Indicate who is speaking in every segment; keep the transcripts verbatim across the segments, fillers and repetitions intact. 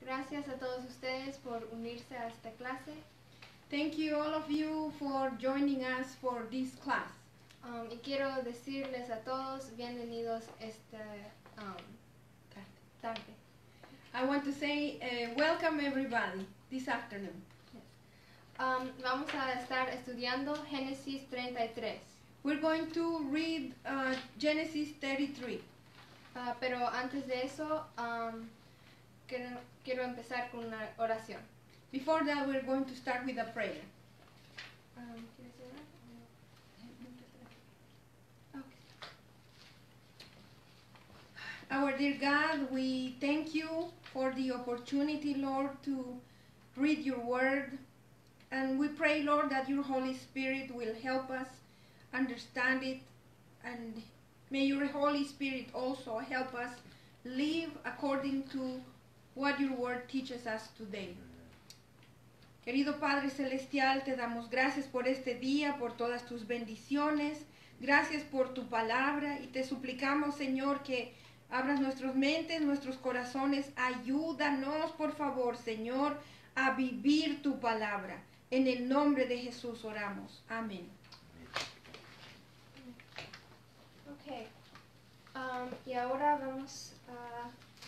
Speaker 1: Gracias a todos ustedes por unirse a esta clase.
Speaker 2: Thank you all of you for joining us for this class.
Speaker 1: Um, y quiero decirles a todos bienvenidos esta um, tarde.
Speaker 2: I want to say uh, welcome everybody this afternoon.
Speaker 1: Yes. Um, vamos a estar estudiando Génesis treinta y tres.
Speaker 2: We're going to read uh, Genesis thirty-three.
Speaker 1: Uh, pero antes de eso, um, quiero, quiero empezar con una oración.
Speaker 2: Before that, we're going to start with a prayer.
Speaker 1: Um, ¿Quieres orar? Okay.
Speaker 2: Our dear God, we thank you for the opportunity, Lord, to read your word. And we pray, Lord, that your Holy Spirit will help us understand it. And may your Holy Spirit also help us live according to what your word teaches us today. Querido Padre Celestial, te damos gracias por este día, por todas tus bendiciones. Gracias por tu palabra y te suplicamos, Señor, que abras nuestras mentes, nuestros corazones. Ayúdanos, por favor, Señor, a vivir tu palabra. En el nombre de Jesús oramos. Amén.
Speaker 1: Ok. Um, y ahora vamos a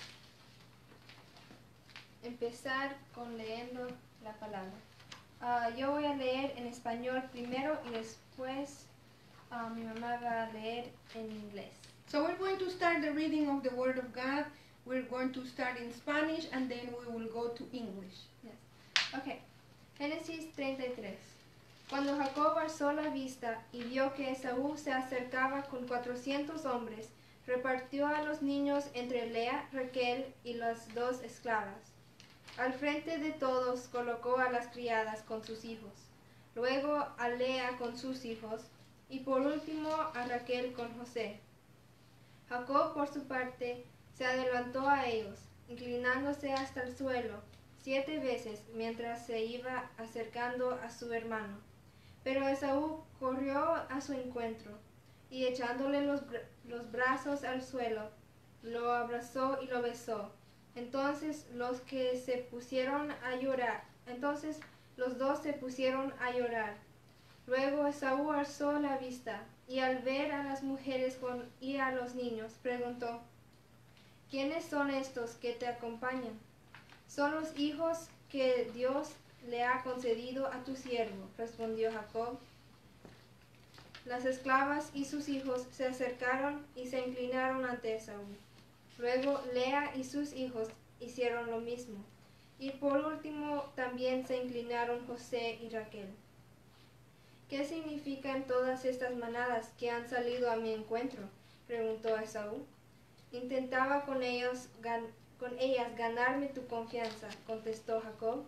Speaker 1: empezar con leyendo la palabra. Uh, yo voy a leer en español primero y después uh, mi mamá va a leer en inglés.
Speaker 2: So we're going to start the reading of the Word of God. We're going to start in Spanish and then we will go to English.
Speaker 1: Yes. Ok. Génesis treinta y tres. Cuando Jacob alzó la vista y vio que Esaú se acercaba con cuatrocientos hombres, repartió a los niños entre Lea, Raquel y las dos esclavas. Al frente de todos colocó a las criadas con sus hijos, luego a Lea con sus hijos, y por último a Raquel con José. Jacob, por su parte, se adelantó a ellos, inclinándose hasta el suelo siete veces mientras se iba acercando a su hermano. Pero Esaú corrió a su encuentro, y echándole los, bra- los brazos al suelo, lo abrazó y lo besó. Entonces los que se pusieron a llorar, entonces los dos se pusieron a llorar. Luego Esaú alzó la vista, y al ver a las mujeres con, y a los niños, preguntó: ¿Quiénes son estos que te acompañan? Son los hijos que Dios le ha concedido a tu siervo, respondió Jacob. Las esclavas y sus hijos se acercaron y se inclinaron ante Esaú. Luego Lea y sus hijos hicieron lo mismo. Y por último también se inclinaron José y Raquel. ¿Qué significan todas estas manadas que han salido a mi encuentro?, preguntó Esaú. Intentaba con, ellos, gan- con ellas ganarme tu confianza, contestó Jacob.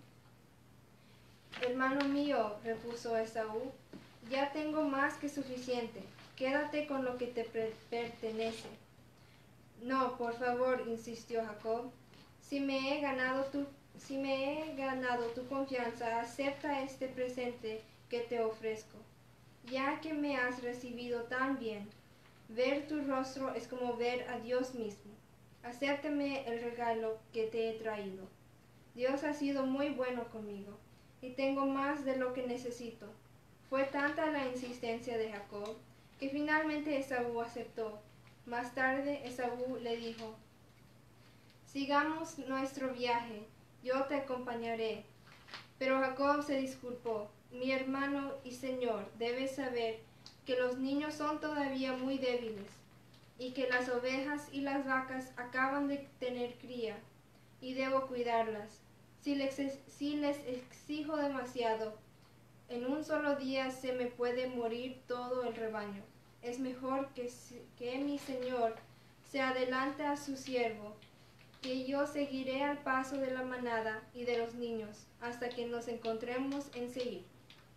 Speaker 1: Hermano mío, repuso Esaú, ya tengo más que suficiente. Quédate con lo que te pre- pertenece. No, por favor, insistió Jacob. Si me he ganado tu, si me he ganado tu confianza, acepta este presente que te ofrezco. Ya que me has recibido tan bien, ver tu rostro es como ver a Dios mismo. Acéptame el regalo que te he traído. Dios ha sido muy bueno conmigo, y tengo más de lo que necesito. Fue tanta la insistencia de Jacob, que finalmente Esaú aceptó. Más tarde Esaú le dijo: sigamos nuestro viaje, yo te acompañaré. Pero Jacob se disculpó: mi hermano y señor, debes saber que los niños son todavía muy débiles, y que las ovejas y las vacas acaban de tener cría, y debo cuidarlas. Si les, si les exijo demasiado, en un solo día se me puede morir todo el rebaño. Es mejor que, que mi señor se adelante a su siervo, que yo seguiré al paso de la manada y de los niños, hasta que nos encontremos en Seir.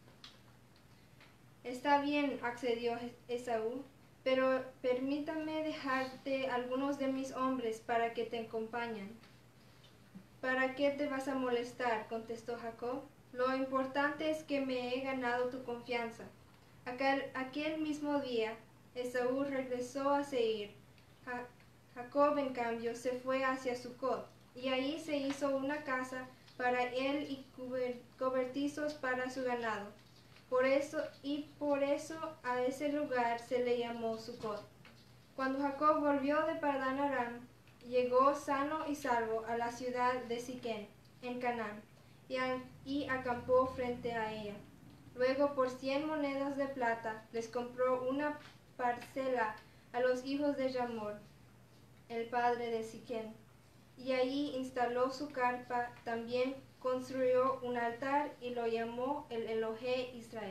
Speaker 1: Está bien, accedió Esaú, pero permítame dejarte algunos de mis hombres para que te acompañen. ¿Para qué te vas a molestar?, contestó Jacob. Lo importante es que me he ganado tu confianza. Aquel, aquel mismo día, Esaú regresó a Seir. Ja- Jacob, en cambio, se fue hacia Sucot, y ahí se hizo una casa para él y cuber- cobertizos para su ganado. Por eso, y por eso a ese lugar se le llamó Sucot. Cuando Jacob volvió de Padán Aram, llegó sano y salvo a la ciudad de Siquem, en Canaán, y, a- y acampó frente a ella. Luego, por cien monedas de plata, les compró una parcela a los hijos de Jamor, el padre de Siquem, y allí instaló su carpa. También construyó un altar y lo llamó el Elohe Israel.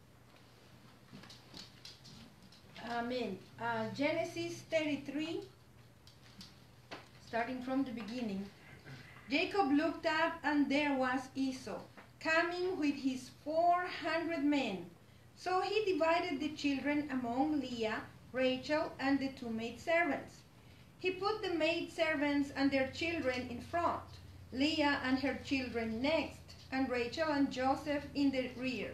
Speaker 2: Amen. Uh, Genesis thirty-three, starting from the beginning. Jacob looked up, and there was Esau, coming with his four hundred men. So he divided the children among Leah, Rachel, and the two maidservants. He put the maidservants and their children in front, Leah and her children next, and Rachel and Joseph in the rear.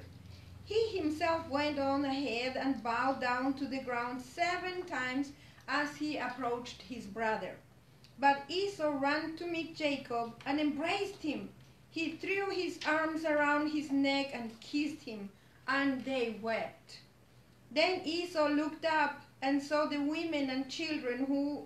Speaker 2: He himself went on ahead and bowed down to the ground seven times as he approached his brother. But Esau ran to meet Jacob and embraced him. He threw his arms around his neck and kissed him, and they wept. Then Esau looked up and saw the women and children. Who,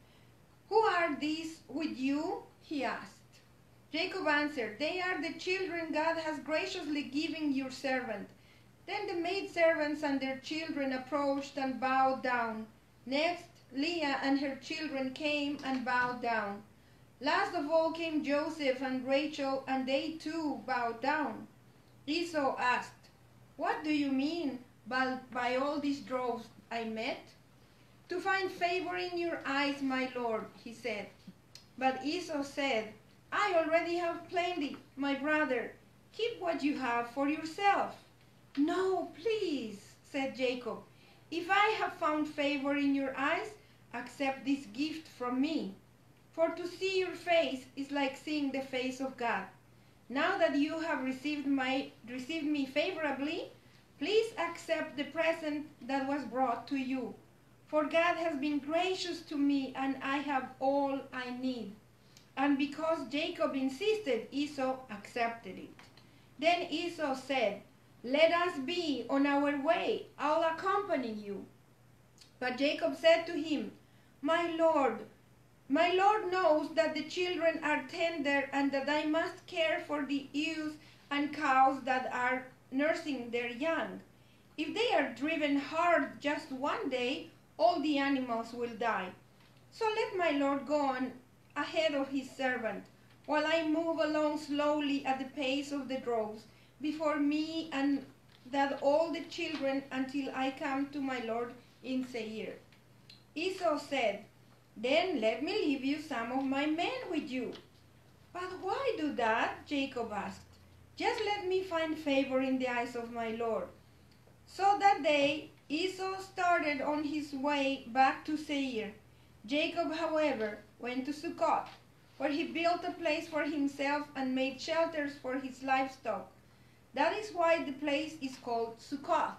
Speaker 2: who are these with you? He asked. Jacob answered, They are the children God has graciously given your servant. Then the maidservants and their children approached and bowed down. Next, Leah and her children came and bowed down. Last of all came Joseph and Rachel, and they too bowed down. Esau asked, What do you mean by, by all these droves I met? To find favor in your eyes, my lord, he said. But Esau said, I already have plenty, my brother. Keep what you have for yourself. No, please, said Jacob. If I have found favor in your eyes, accept this gift from me. For to see your face is like seeing the face of God. Now that you have received, my, received me favorably, please accept the present that was brought to you. For God has been gracious to me, and I have all I need. And because Jacob insisted, Esau accepted it. Then Esau said, Let us be on our way. I'll accompany you. But Jacob said to him, My lord, my lord knows that the children are tender, and that I must care for the ewes and cows that are nursing their young. If they are driven hard just one day, all the animals will die. So let my lord go on ahead of his servant, while I move along slowly at the pace of the droves before me, and that all the children, until I come to my lord in Seir. Esau said, Then let me leave you some of my men with you. But why do that? Jacob asked. Just let me find favor in the eyes of my lord. So that day Esau started on his way back to Seir. Jacob, however, went to Succoth, where he built a place for himself and made shelters for his livestock. That is why the place is called Succoth.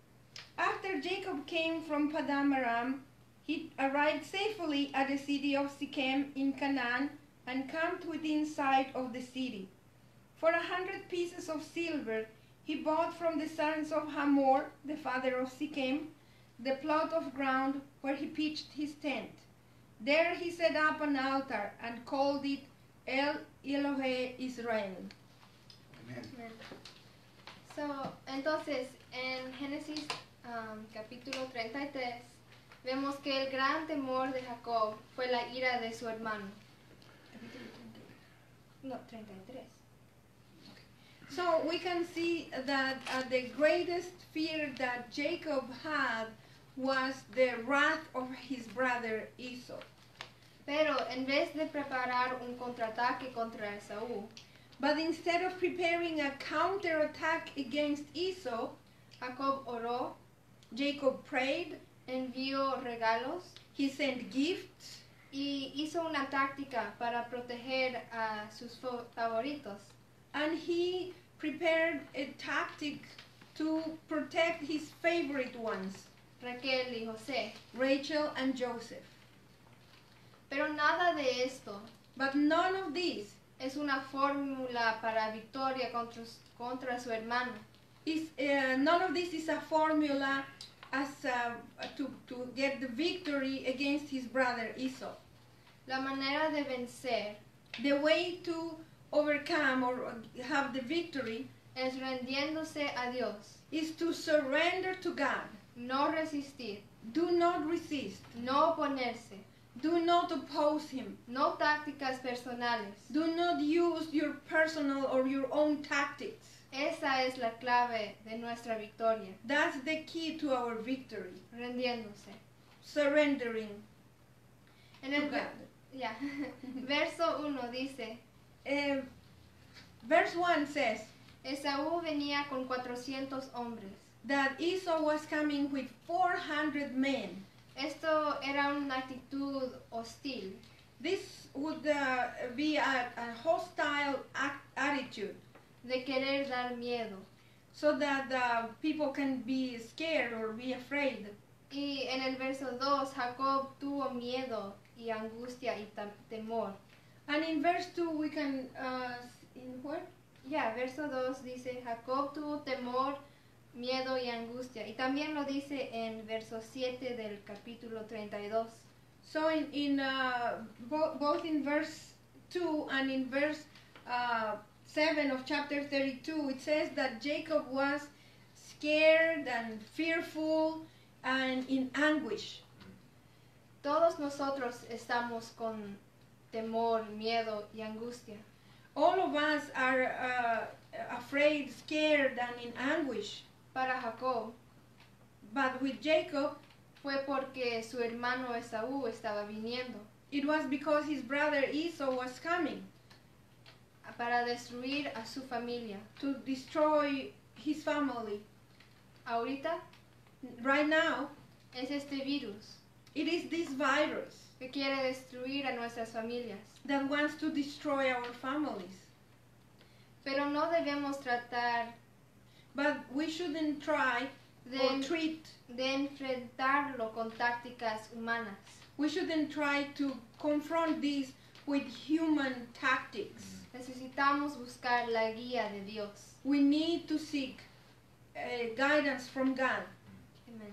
Speaker 2: After Jacob came from Paddan Aram, he arrived safely at the city of Siquem in Canaan and camped within sight of the city. For a hundred pieces of silver, he bought from the sons of Hamor, the father of Siquem, the plot of ground where he pitched his tent. There he set up an altar and called it El Elohe Israel.
Speaker 3: Amen.
Speaker 1: Amen. So, entonces, en Génesis um, capítulo treinta y tres, vemos que el gran temor de Jacob fue la ira de su hermano. No, treinta y tres.
Speaker 2: So we can see that uh, the greatest fear that Jacob had was the wrath of his brother Esau.
Speaker 1: Pero en vez de preparar un contraataque contra Esaú,
Speaker 2: But instead of preparing a counterattack against Esau,
Speaker 1: Jacob oró,
Speaker 2: Jacob prayed,
Speaker 1: envió regalos
Speaker 2: he sent gifts,
Speaker 1: y hizo una táctica para proteger a sus fo- favoritos.
Speaker 2: and he prepared a tactic to protect his favorite ones,
Speaker 1: Raquel y José.
Speaker 2: Rachel and Joseph.
Speaker 1: Pero nada de esto
Speaker 2: But none of this
Speaker 1: es una fórmula para victoria contra, contra su hermano.
Speaker 2: is uh, none of this is a formula as uh, to, to get the victory against his brother Esau.
Speaker 1: La manera de vencer
Speaker 2: The way to overcome or have the victory
Speaker 1: es rendiéndose a Dios,
Speaker 2: is to surrender to God.
Speaker 1: no resistir,
Speaker 2: Do not resist.
Speaker 1: no oponerse,
Speaker 2: Do not oppose him.
Speaker 1: no tácticas personales.
Speaker 2: Do not use your personal or your own tactics.
Speaker 1: Esa es la clave de nuestra victoria,
Speaker 2: That's the key to our victory.
Speaker 1: rendiéndose.
Speaker 2: Surrendering
Speaker 1: En
Speaker 2: to
Speaker 1: el
Speaker 2: God.
Speaker 1: ya, verso uno dice,
Speaker 2: Uh, verse one says
Speaker 1: Esaú venía con cuatrocientos hombres.
Speaker 2: that Esau was coming with four hundred men.
Speaker 1: Esto era una actitud hostil,
Speaker 2: This would uh, be a, a hostile act, attitude,
Speaker 1: de querer dar miedo.
Speaker 2: so that uh, people can be scared or be afraid.
Speaker 1: Y en el verso dos, Jacob tuvo miedo y angustia y tam- temor.
Speaker 2: And in verse two we can, uh, in what?
Speaker 1: Ya, verso dos dice, Jacob tuvo temor, miedo y angustia. Y también lo dice en verso siete del capítulo treinta y dos.
Speaker 2: So in, in uh, bo- both in verse two and in verse uh, seven of chapter thirty-two, it says that Jacob was scared and fearful and in anguish.
Speaker 1: Todos nosotros estamos con temor, miedo y angustia.
Speaker 2: All of us are uh, afraid, scared, and in anguish.
Speaker 1: Para Jacob
Speaker 2: But with Jacob,
Speaker 1: fue porque su hermano Esaú estaba viniendo
Speaker 2: it was because his brother Esau was coming
Speaker 1: para destruir a su familia.
Speaker 2: to destroy his family.
Speaker 1: Ahorita
Speaker 2: Right now,
Speaker 1: es este virus
Speaker 2: it is this virus
Speaker 1: que quiere destruir a nuestras familias.
Speaker 2: that wants to destroy our families.
Speaker 1: Pero no debemos tratar
Speaker 2: But we shouldn't try
Speaker 1: de,
Speaker 2: or treat,
Speaker 1: de enfrentarlo con tácticas humanas.
Speaker 2: we shouldn't try to confront this with human tactics.
Speaker 1: Necesitamos buscar la guía de Dios.
Speaker 2: We need to seek uh, guidance from God.
Speaker 1: Amén.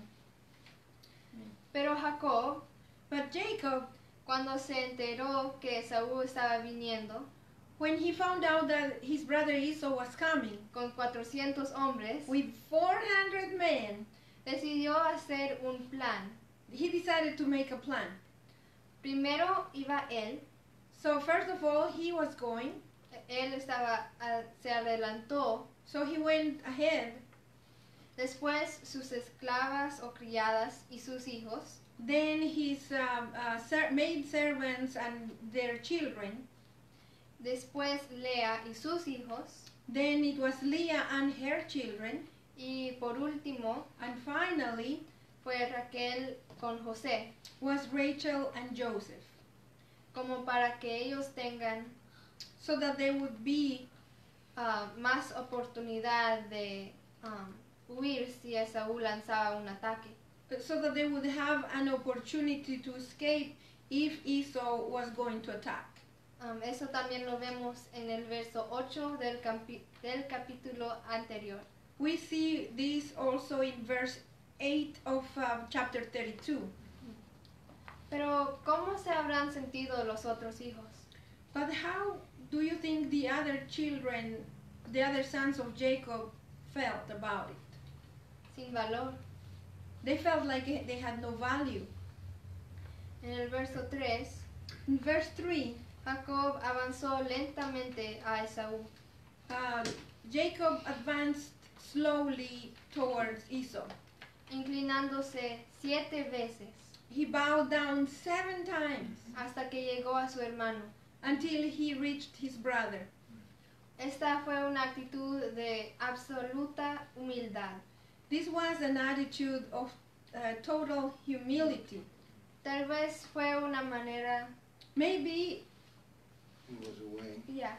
Speaker 1: Pero Jacob,
Speaker 2: But Jacob,
Speaker 1: cuando se enteró que Esaú estaba viniendo
Speaker 2: when he found out that his brother Esau was coming
Speaker 1: con cuatrocientos hombres,
Speaker 2: with four hundred men,
Speaker 1: decidió hacer un plan.
Speaker 2: he decided to make a plan.
Speaker 1: Primero iba él,
Speaker 2: So first of all, he was going,
Speaker 1: él estaba, a- se adelantó.
Speaker 2: so he went ahead.
Speaker 1: Después sus esclavas o criadas y sus hijos.
Speaker 2: Then his um, uh, ser- maid servants and their children.
Speaker 1: Después Lea y sus hijos.
Speaker 2: Then it was Leah and her children.
Speaker 1: Y por último
Speaker 2: And finally
Speaker 1: fue Raquel con José,
Speaker 2: was Rachel and Joseph.
Speaker 1: como para que ellos tengan
Speaker 2: So that there would be
Speaker 1: ah, más oportunidad de um, huir si Esaú lanzaba un ataque.
Speaker 2: so that they would have an opportunity to escape if Esau was going to attack.
Speaker 1: Um, eso también lo vemos en el verso ocho del, campi- del capítulo anterior.
Speaker 2: We see this also in verse eight of uh, chapter thirty-two.
Speaker 1: Pero ¿cómo se habrán sentido los otros hijos?
Speaker 2: But how do you think the other children, the other sons of Jacob, felt about it?
Speaker 1: Sin valor.
Speaker 2: They felt like they had no value.
Speaker 1: En el verso tres,
Speaker 2: In verse three,
Speaker 1: Jacob avanzó lentamente a Esaú.
Speaker 2: uh, Jacob advanced slowly towards Esau.
Speaker 1: Inclinándose siete veces
Speaker 2: He bowed down seven times
Speaker 1: hasta que llegó a su hermano.
Speaker 2: until he reached his brother.
Speaker 1: Esta fue una actitud de absoluta humildad.
Speaker 2: This was an attitude of uh, total humility.
Speaker 1: Tal vez fue una manera
Speaker 2: Maybe
Speaker 3: He was away.
Speaker 1: ya,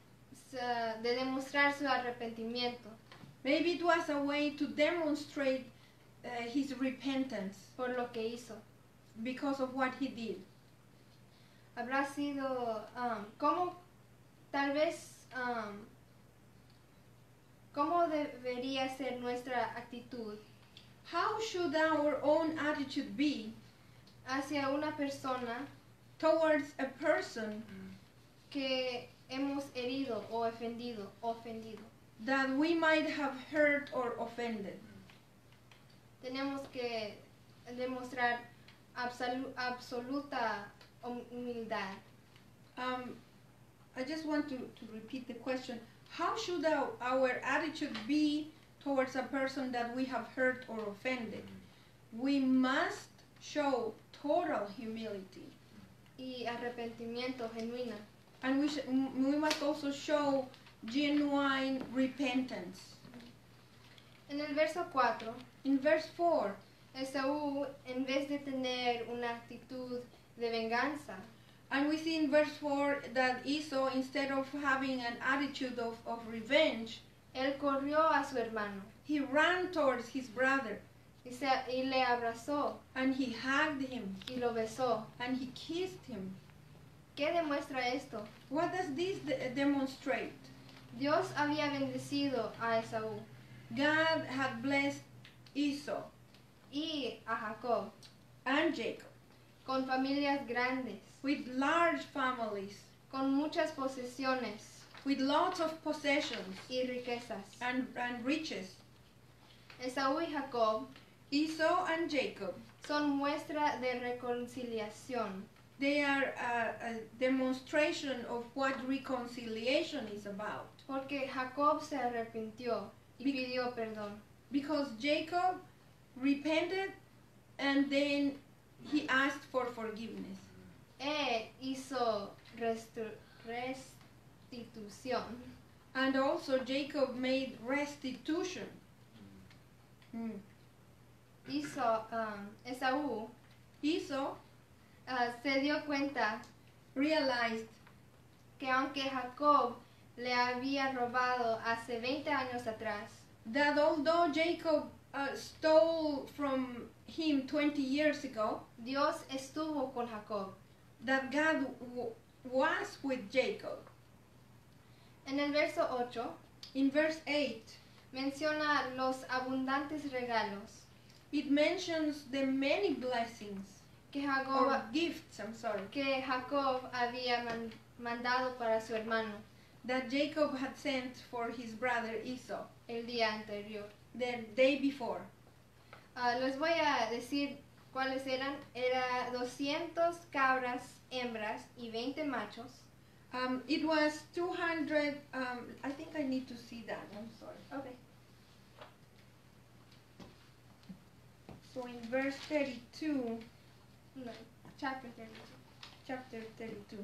Speaker 1: s- de demostrar su arrepentimiento
Speaker 2: maybe it was a way to demonstrate uh, his repentance
Speaker 1: por lo que hizo.
Speaker 2: because of what he did.
Speaker 1: habrá sido, um, ¿cómo, tal vez, um, cómo debería ser nuestra actitud
Speaker 2: How should our own attitude be
Speaker 1: hacia una persona
Speaker 2: towards a person
Speaker 1: que hemos herido o ofendido, ofendido?
Speaker 2: that we might have hurt or offended?
Speaker 1: Tenemos que demostrar absolu- absoluta hum- humildad.
Speaker 2: Um, I just want to, to repeat the question. How should our, our attitude be towards a person that we have hurt or offended? We must show total humility.
Speaker 1: Y arrepentimiento genuino.
Speaker 2: And we, sh- we must also show genuine repentance.
Speaker 1: En el verso cuatro,
Speaker 2: In verse four,
Speaker 1: Esaú, en vez de tener una actitud de venganza,
Speaker 2: and we see in verse four that Esau, instead of having an attitude of, of revenge,
Speaker 1: él corrió a su hermano
Speaker 2: he ran towards his brother
Speaker 1: y, se, y le abrazó
Speaker 2: and he hugged him
Speaker 1: y lo besó.
Speaker 2: and he kissed him.
Speaker 1: ¿Qué demuestra esto?
Speaker 2: What does this de- demonstrate?
Speaker 1: Dios había bendecido a Esaú
Speaker 2: God had blessed Esau
Speaker 1: y a Jacob
Speaker 2: and Jacob
Speaker 1: con familias grandes,
Speaker 2: with large families,
Speaker 1: con muchas posesiones
Speaker 2: with lots of possessions
Speaker 1: y riquezas.
Speaker 2: and, and riches.
Speaker 1: Esaú y Jacob
Speaker 2: Esau and Jacob,
Speaker 1: son muestra de reconciliación,
Speaker 2: they are a, a demonstration of what reconciliation is about.
Speaker 1: porque Jacob se arrepintió y
Speaker 2: Be-
Speaker 1: pidió perdón.
Speaker 2: Because Jacob repented and then he asked for forgiveness.
Speaker 1: Él hizo restu- restitución.
Speaker 2: And also Jacob made restitution. Mm.
Speaker 1: Hizo, um, Esaú
Speaker 2: Esau
Speaker 1: uh, se dio cuenta
Speaker 2: realized
Speaker 1: que aunque Jacob le había robado hace veinte años atrás,
Speaker 2: that although Jacob uh, stole from him twenty years ago,
Speaker 1: Dios estuvo con Jacob.
Speaker 2: that God w- was with Jacob.
Speaker 1: En el verso ocho
Speaker 2: In verse eight,
Speaker 1: menciona los abundantes regalos
Speaker 2: it mentions the many blessings
Speaker 1: que Jacob,
Speaker 2: or gifts, I'm sorry,
Speaker 1: que Jacob había man- mandado para su hermano
Speaker 2: that Jacob had sent for his brother Esau
Speaker 1: el día anterior.
Speaker 2: the day before.
Speaker 1: Ah, les voy a decir cuáles eran. Era doscientas cabras hembras y veinte machos.
Speaker 2: Um, it was two hundred, um, I think I need to see that, I'm sorry.
Speaker 1: Okay.
Speaker 2: So in verse thirty-two,
Speaker 1: No, chapter thirty-two.
Speaker 2: chapter thirty-two.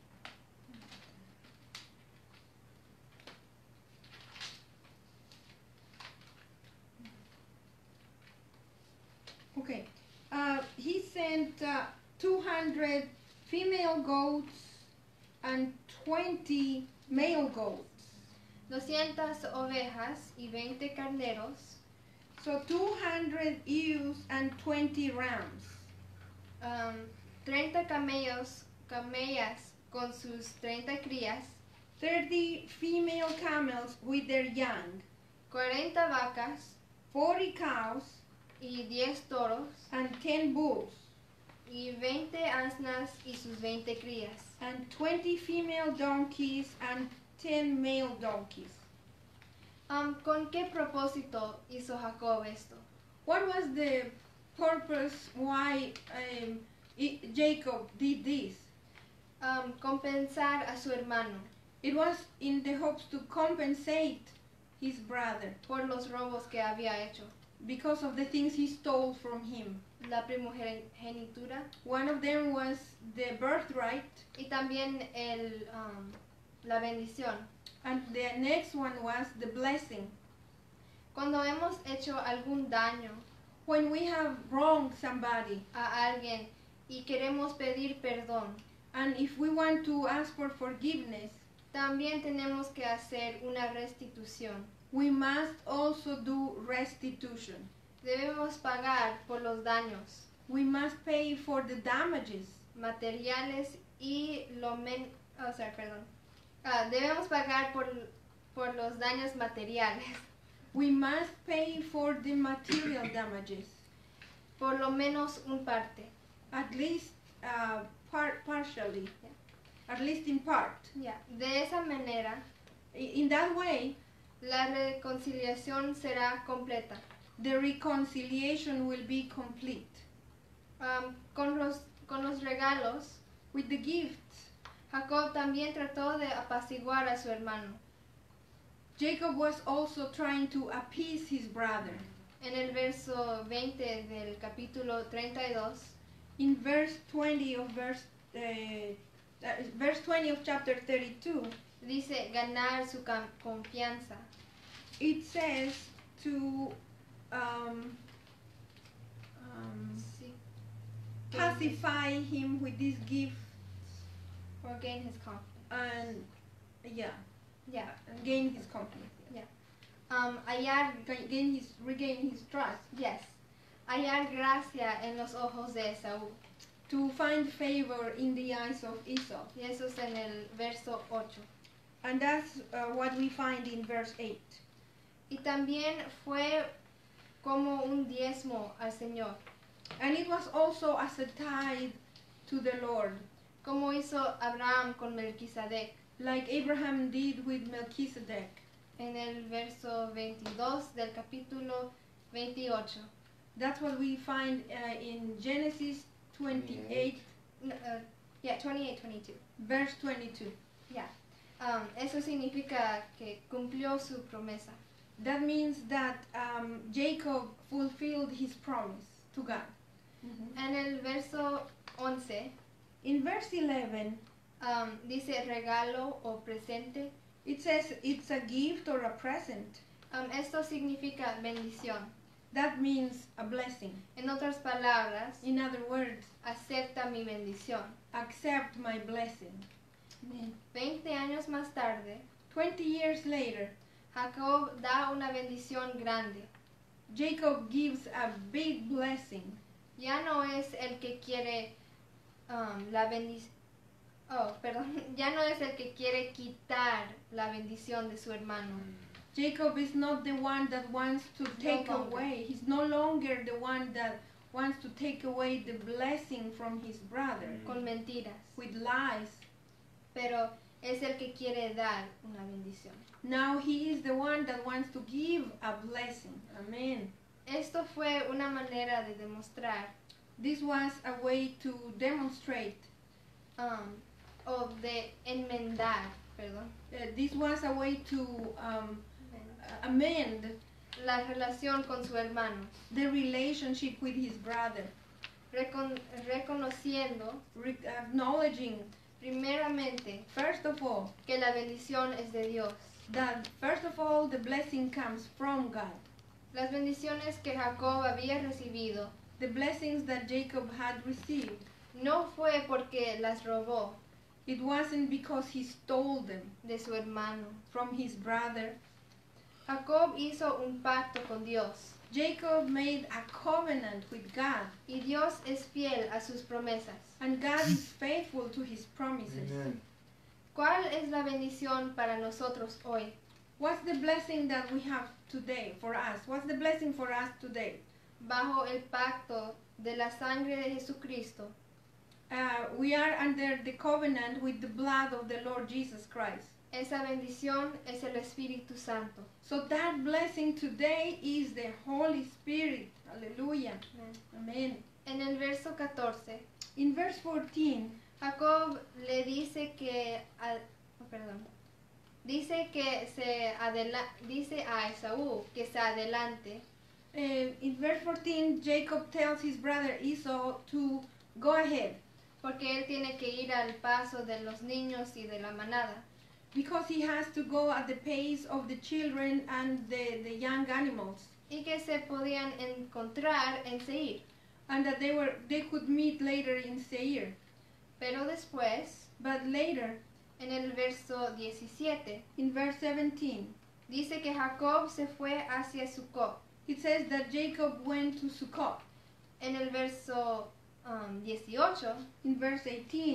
Speaker 2: Okay, uh, he sent uh, two hundred female goats and twenty male goats.
Speaker 1: doscientas ovejas y veinte carneros,
Speaker 2: So two hundred ewes and twenty rams.
Speaker 1: um, treinta camellos, camellas con sus treinta crías,
Speaker 2: thirty female camels with their young,
Speaker 1: cuarenta vacas
Speaker 2: forty cows,
Speaker 1: y diez toros,
Speaker 2: and ten bulls,
Speaker 1: y veinte asnas y sus veinte crías.
Speaker 2: and twenty female donkeys and ten male donkeys.
Speaker 1: Um, ¿Con qué propósito hizo Jacob esto?
Speaker 2: What was the purpose why um, I- Jacob did this?
Speaker 1: Um, compensar a su hermano
Speaker 2: It was in the hopes to compensate his brother
Speaker 1: por los robos que había hecho.
Speaker 2: because of the things he stole from him.
Speaker 1: La primogenitura
Speaker 2: One of them was the birthright,
Speaker 1: y también el, um, la bendición.
Speaker 2: and the next one was the blessing.
Speaker 1: Cuando hemos hecho algún daño
Speaker 2: When we have wronged somebody,
Speaker 1: a alguien y queremos pedir perdón,
Speaker 2: and if we want to ask for forgiveness,
Speaker 1: también tenemos que hacer una restitución.
Speaker 2: we must also do restitution.
Speaker 1: Debemos pagar por los daños
Speaker 2: We must pay for the damages,
Speaker 1: materiales y lo men, o sea, perdón, Ah, debemos pagar por, por los daños materiales,
Speaker 2: We must pay for the material damages,
Speaker 1: por lo menos un parte.
Speaker 2: at least uh, part, partially, at least in part.
Speaker 1: Ya, de esa manera,
Speaker 2: I- In that way,
Speaker 1: la reconciliación será completa.
Speaker 2: the reconciliation will be complete.
Speaker 1: Um, con los, con los regalos,
Speaker 2: With the gifts,
Speaker 1: Jacob también trató de apaciguar a su hermano.
Speaker 2: Jacob was also trying to appease his brother.
Speaker 1: En el verso veinte del capítulo treinta y dos,
Speaker 2: In verse twenty of verse uh, uh, verse twenty of chapter thirty-two,
Speaker 1: dice ganar su cam- confianza.
Speaker 2: it says to um, um,
Speaker 1: Sí.
Speaker 2: pacify him with these gifts
Speaker 1: Or gain his confidence.
Speaker 2: and yeah,
Speaker 1: Ya.
Speaker 2: and gain his confidence.
Speaker 1: Um, hallar,
Speaker 2: Ga- Gain his regain his trust,
Speaker 1: yes. Hallar gracia en los ojos de Esaú.
Speaker 2: to find favor in the eyes of Esau,
Speaker 1: Y eso es en el verso ocho.
Speaker 2: and that's uh, what we find in verse eight.
Speaker 1: Y también fue como un diezmo al Señor,
Speaker 2: And it was also as a tithe to the Lord,
Speaker 1: como hizo Abraham con Melquisedec.
Speaker 2: like Abraham did with Melchizedek.
Speaker 1: En el verso veintidós del capítulo veintiocho.
Speaker 2: That's what we find uh, in Genesis twenty-eight,
Speaker 1: No, uh, yeah, twenty-eight, twenty-two.
Speaker 2: verse twenty-two.
Speaker 1: Yeah. Um, eso significa que cumplió su promesa.
Speaker 2: That means that um, Jacob fulfilled his promise to God.
Speaker 1: En el verso once,
Speaker 2: In verse eleven,
Speaker 1: um, dice regalo o presente.
Speaker 2: it says it's a gift or a present.
Speaker 1: Um, esto significa bendición.
Speaker 2: That means a blessing.
Speaker 1: En otras palabras,
Speaker 2: In other words,
Speaker 1: acepta mi bendición.
Speaker 2: accept my blessing.
Speaker 1: Veinte años más tarde,
Speaker 2: Twenty years later,
Speaker 1: Jacob da una bendición grande.
Speaker 2: Jacob gives a big blessing.
Speaker 1: Ya no es el que quiere um, la bendición. Oh, perdón. Ya no es el que quiere quitar la bendición de su hermano.
Speaker 2: Jacob is not the one that wants to take
Speaker 1: longer.
Speaker 2: away. He's no longer the one that wants to take away the blessing from his brother
Speaker 1: Con mentiras.
Speaker 2: with lies.
Speaker 1: Pero es el que quiere dar una bendición.
Speaker 2: Now he is the one that wants to give a blessing. Amen.
Speaker 1: Esto fue una manera de demostrar
Speaker 2: This was a way to demonstrate.
Speaker 1: um, o de enmendar, perdón,
Speaker 2: Uh, this was a way to um, amend
Speaker 1: la relación con su hermano,
Speaker 2: the relationship with his brother,
Speaker 1: recon- reconociendo
Speaker 2: re- acknowledging,
Speaker 1: primeramente
Speaker 2: first of all,
Speaker 1: que la bendición es de Dios.
Speaker 2: that first of all the blessing comes from God.
Speaker 1: Las bendiciones que Jacob había recibido
Speaker 2: The blessings that Jacob had received,
Speaker 1: no fue porque las robó
Speaker 2: it wasn't because he stole them
Speaker 1: de su hermano.
Speaker 2: from his brother.
Speaker 1: Jacob hizo un pacto con Dios
Speaker 2: Jacob made a covenant with God,
Speaker 1: y Dios es fiel a sus promesas.
Speaker 2: and God is faithful to his promises.
Speaker 3: Amen.
Speaker 1: ¿Cuál es la bendición para nosotros hoy?
Speaker 2: What's the blessing that we have today for us? What's the blessing for us today?
Speaker 1: Bajo el pacto de la sangre de Jesucristo,
Speaker 2: Uh, we are under the covenant with the blood of the Lord Jesus Christ.
Speaker 1: esa bendición es el Espíritu Santo.
Speaker 2: So that blessing today is the Holy Spirit. Hallelujah. Amen.
Speaker 1: En el verso catorce,
Speaker 2: In verse fourteen,
Speaker 1: Jacob le dice que, a- oh, perdón, dice que se adela- dice a Esaú que se adelante
Speaker 2: uh, in verse fourteen, Jacob tells his brother Esau to go ahead
Speaker 1: porque él tiene que ir al paso de los niños y de la manada.
Speaker 2: because he has to go at the pace of the children and the, the young animals,
Speaker 1: Y que se podían encontrar en Seir.
Speaker 2: and that they were they could meet later in Seir.
Speaker 1: Pero después,
Speaker 2: But later,
Speaker 1: en el verso diecisiete,
Speaker 2: in verse seventeen,
Speaker 1: dice que Jacob se fue hacia Sucot.
Speaker 2: it says that Jacob went to Sukkot.
Speaker 1: En el verso um, dieciocho,
Speaker 2: In verse eighteen,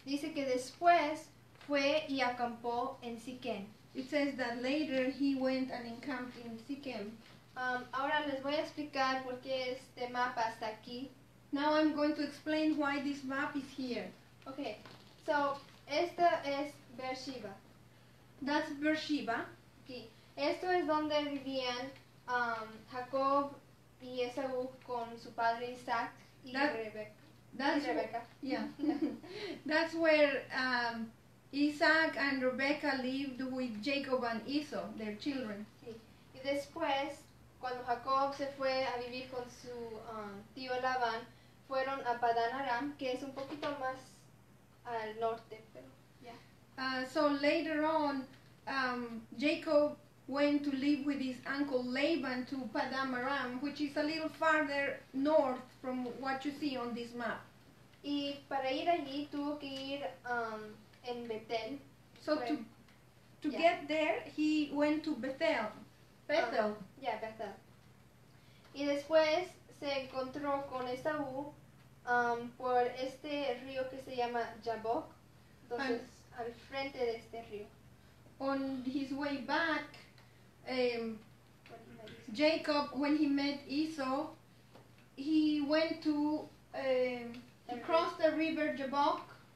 Speaker 1: Dice que después fue y acampó en Siquén.
Speaker 2: It says that later he went and encamped in Shechem.
Speaker 1: Um, ahora les voy a explicar por qué este mapa está aquí.
Speaker 2: Now I'm going to explain why this map is here.
Speaker 1: Okay, so esta es Beersheba.
Speaker 2: That's Beersheba.
Speaker 1: Aquí. Esto es donde vivían um, Jacob y Esaú con su padre Isaac y
Speaker 2: That-
Speaker 1: Rebeca.
Speaker 2: That's
Speaker 1: y Rebeca.
Speaker 2: yeah. That's where um, Isaac and Rebecca lived with Jacob and Esau, their children.
Speaker 1: Sí. Y después, cuando Jacob se fue a vivir con su um, tío Labán, fueron a Padán Aram, que es un poquito más al norte, pero ya.
Speaker 2: Uh, so later on, um, Jacob went to live with his uncle Laban to Padam Aram, which is a little farther north from what you see on this map.
Speaker 1: Y para ir allí tuvo que ir um, en Betel.
Speaker 2: So
Speaker 1: Fue-
Speaker 2: to to
Speaker 1: yeah.
Speaker 2: get there, he went to Bethel. Bethel.
Speaker 1: Ah, ya, Betel. Y después se encontró con Esaú um, por este río que se llama Jaboc, entonces al frente de este río.
Speaker 2: On his way back, um,
Speaker 1: Bueno, me dice.
Speaker 2: Jacob, when he met Esau, he went to um, he
Speaker 1: El
Speaker 2: crossed the river Jabbok,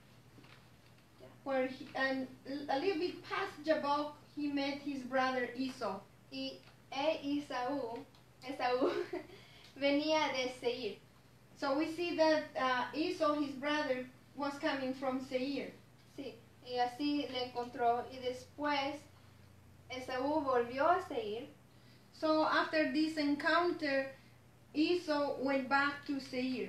Speaker 1: Yeah.
Speaker 2: where he, and a little bit past Jabbok, he met his brother Esau.
Speaker 1: Y e Esaú, Esaú venía de Seir.
Speaker 2: So we see that uh, Esau, his brother, was coming from Seir.
Speaker 1: Sí, y así le encontró. Y después Esaú volvió a Seir.
Speaker 2: So after this encounter, Esau went back to Seir.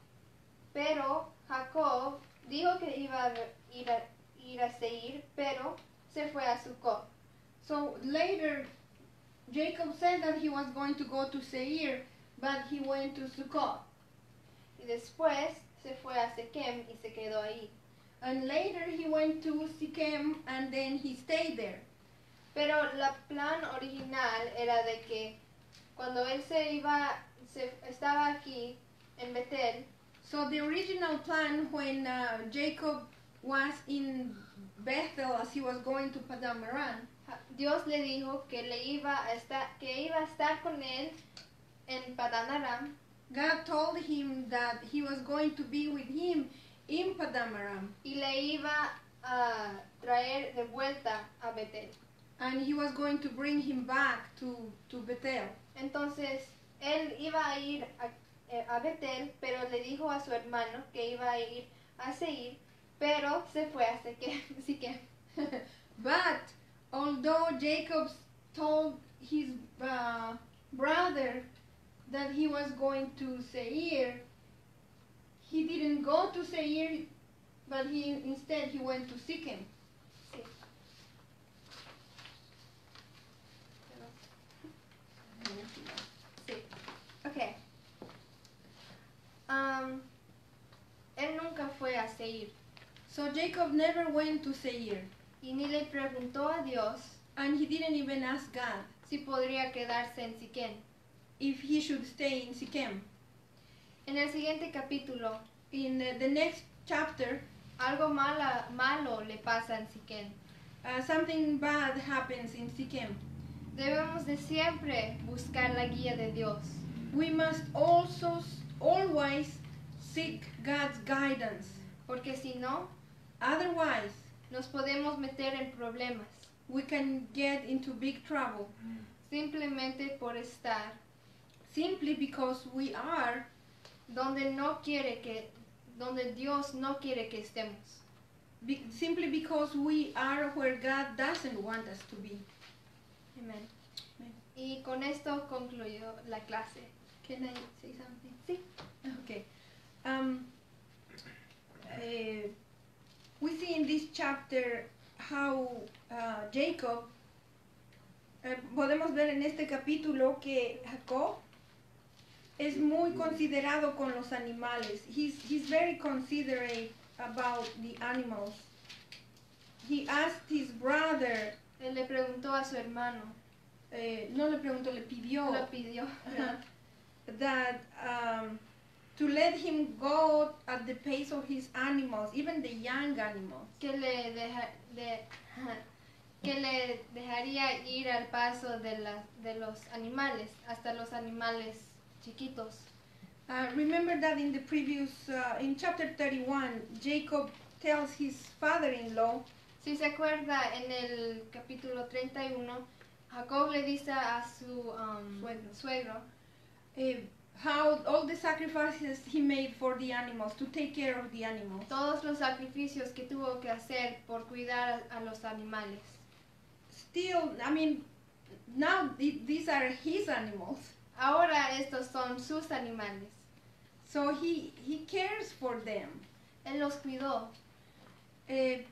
Speaker 1: Pero Jacob dijo que iba a ir a, ir a Seir, pero se fue a Sucot.
Speaker 2: So later, Jacob said that he was going to go to Seir, but he went to Sukkot.
Speaker 1: Y después se fue a Sequem y se quedó ahí.
Speaker 2: And later he went to Shechem and then he stayed there.
Speaker 1: Pero la plan original era de que cuando él se iba, se, estaba aquí en Betel,
Speaker 2: So the original plan when uh, Jacob was in Bethel as he was going to Padam Aram,
Speaker 1: ja- Dios le dijo que le iba a estar, que iba a estar con él en Padán Aram,
Speaker 2: God told him that he was going to be with him in Padam Aram,
Speaker 1: y le iba a traer de vuelta a Betel.
Speaker 2: and he was going to bring him back to, to Bethel.
Speaker 1: Entonces él iba a ir a, eh, a Betel, pero le dijo a su hermano que iba a ir a Seir, pero se fue a Sequem. Siquem.
Speaker 2: But although Jacob told his uh, brother that he was going to Seir, he didn't go to Seir, but he instead he went to Shechem.
Speaker 1: Sí. Sí. Ok. Um, él nunca fue a Seir
Speaker 2: So Jacob never went to Seir,
Speaker 1: y ni le preguntó a Dios
Speaker 2: and he didn't even ask God
Speaker 1: si podría quedarse en Siquem.
Speaker 2: if he should stay in Shechem.
Speaker 1: En el siguiente capítulo,
Speaker 2: In uh, the next chapter,
Speaker 1: algo mala, malo le pasa en Siquem.
Speaker 2: uh, something bad happens in Shechem.
Speaker 1: Debemos de siempre buscar la guía de Dios,
Speaker 2: We must also s- always seek God's guidance.
Speaker 1: porque si no,
Speaker 2: Otherwise,
Speaker 1: nos podemos meter en problemas,
Speaker 2: we can get into big trouble
Speaker 1: simplemente por estar
Speaker 2: simply because we are
Speaker 1: donde no quiere que, donde Dios no quiere que estemos.
Speaker 2: be, simply because we are where God doesn't want us to be.
Speaker 1: Amén.
Speaker 2: Amén.
Speaker 1: Y con esto concluyo la clase.
Speaker 2: Can I say something?
Speaker 1: Sí.
Speaker 2: Okay. Um, uh, we see in this chapter how uh, Jacob, eh, podemos ver en este capítulo que Jacob es muy considerado con los animales. He's, he's very considerate about the animals. He asked his brother,
Speaker 1: Él le preguntó a su hermano,
Speaker 2: eh, no le preguntó, le pidió
Speaker 1: lo pidió,
Speaker 2: Ajá. that um, to let him go at the pace of his animals, even the young animals.
Speaker 1: que le, deja, de, que le dejaría ir al paso de, la, de los animales, hasta los animales chiquitos.
Speaker 2: Uh, remember that in the previous, uh, in chapter thirty-one, Jacob tells his father-in-law,
Speaker 1: Si se acuerda, en el capítulo treinta y uno, Jacob le dice a su um,
Speaker 2: Suegro.
Speaker 1: suegro
Speaker 2: uh, how all the sacrifices he made for the animals, to take care of the animals.
Speaker 1: todos los sacrificios que tuvo que hacer por cuidar a, a los animales.
Speaker 2: Still, I mean, now th- these are his animals.
Speaker 1: Ahora estos son sus animales.
Speaker 2: So he, he cares for them.
Speaker 1: Él los cuidó.
Speaker 2: Uh,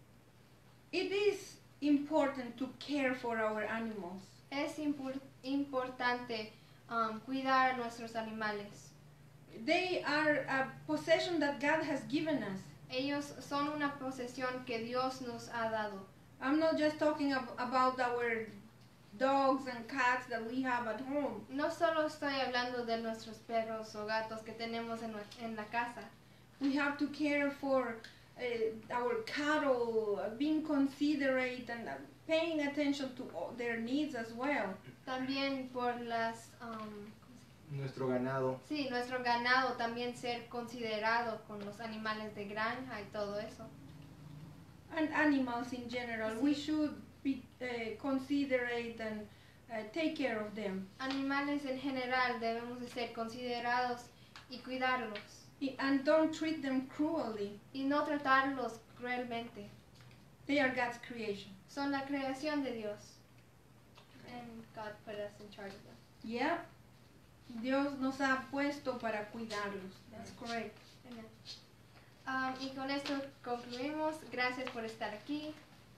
Speaker 2: it is important to care for our animals.
Speaker 1: Es impor- importante um, cuidar a nuestros animales.
Speaker 2: They are a possession that God has given us.
Speaker 1: Ellos son una posesión que Dios nos ha dado.
Speaker 2: I'm not just talking ab- about our dogs and cats that we have at home.
Speaker 1: No solo estoy hablando de nuestros perros o gatos que tenemos en, nue- en la casa.
Speaker 2: We have to care for uh, our cattle, uh, being considerate and uh, paying attention to all their needs as well.
Speaker 1: También por las... um,
Speaker 3: Nuestro ganado.
Speaker 1: sí, nuestro ganado, también ser considerado con los animales de granja y todo eso.
Speaker 2: And animals in general, we should be uh, considerate and uh, take care of them.
Speaker 1: Animales en general debemos de ser considerados y cuidarlos
Speaker 2: I- And don't treat them cruelly.
Speaker 1: y no tratarlos cruelmente.
Speaker 2: They are God's creation.
Speaker 1: Son la creación de Dios. And God put us in charge of them.
Speaker 2: Yeah. Dios nos ha puesto para cuidarlos. That's correct.
Speaker 1: Amen. Um, y con esto concluimos. Gracias por estar aquí.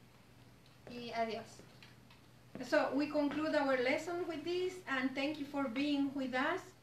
Speaker 1: Y adiós.
Speaker 2: So we conclude our lesson with this, and thank you for being with us.